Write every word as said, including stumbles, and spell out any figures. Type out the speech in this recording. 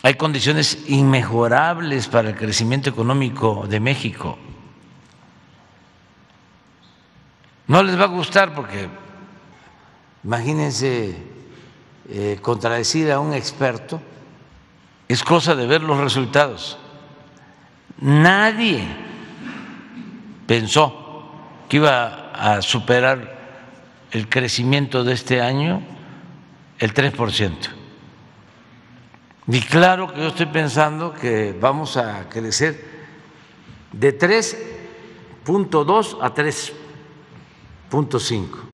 Hay condiciones inmejorables para el crecimiento económico de México. No les va a gustar porque, imagínense, eh, contradecir a un experto es cosa de ver los resultados. Nadie pensó que iba a superar el crecimiento de este año el tres por ciento. Y claro que yo estoy pensando que vamos a crecer de tres punto dos a tres punto cinco.